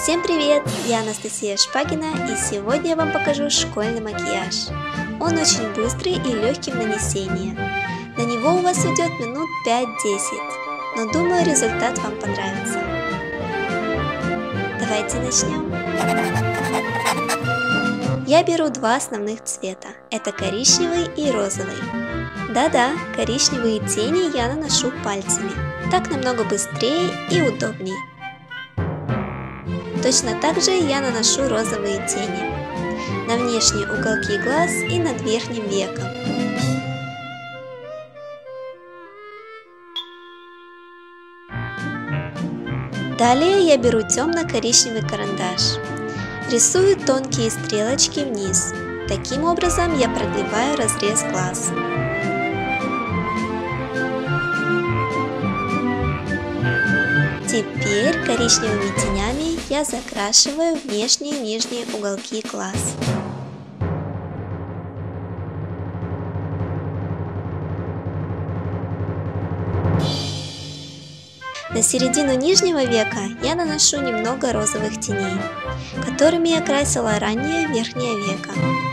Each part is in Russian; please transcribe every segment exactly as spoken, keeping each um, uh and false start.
Всем привет! Я Анастасия Шпагина, и сегодня я вам покажу школьный макияж. Он очень быстрый и легкий в нанесении. На него у вас уйдет минут пять-десять, но думаю, результат вам понравится. Давайте начнем. Я беру два основных цвета, это коричневый и розовый. Да-да, коричневые тени я наношу пальцами, так намного быстрее и удобней. Точно так же я наношу розовые тени на внешние уголки глаз и над верхним веком. Далее я беру темно-коричневый карандаш. Рисую тонкие стрелочки вниз. Таким образом я продлеваю разрез глаз. Теперь коричневыми тенями я закрашиваю внешние и нижние уголки глаз. На середину нижнего века я наношу немного розовых теней, которыми я красила ранее верхнее веко.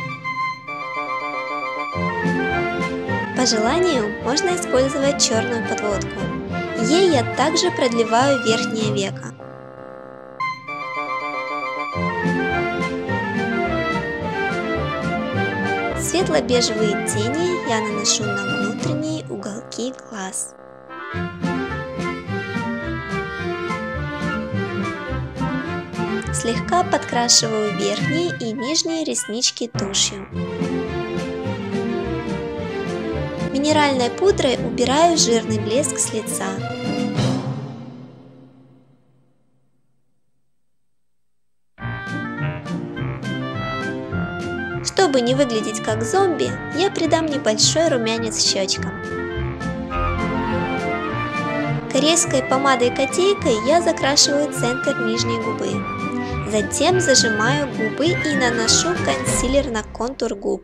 По желанию можно использовать черную подводку. Ей я также продлеваю верхнее веко. Светло-бежевые тени я наношу на внутренние уголки глаз. Слегка подкрашиваю верхние и нижние реснички тушью. Минеральной пудрой убираю жирный блеск с лица. Чтобы не выглядеть как зомби, я придам небольшой румянец щечкам. Корейской помадой-котейкой я закрашиваю центр нижней губы. Затем зажимаю губы и наношу консилер на контур губ.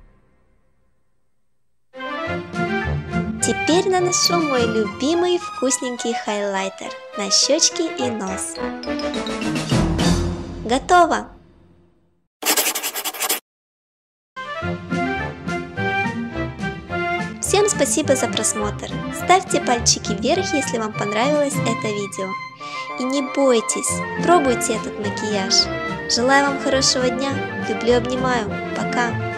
Теперь наношу мой любимый вкусненький хайлайтер на щечки и нос. Готово! Всем спасибо за просмотр. Ставьте пальчики вверх, если вам понравилось это видео. И не бойтесь, пробуйте этот макияж. Желаю вам хорошего дня. Люблю, обнимаю. Пока!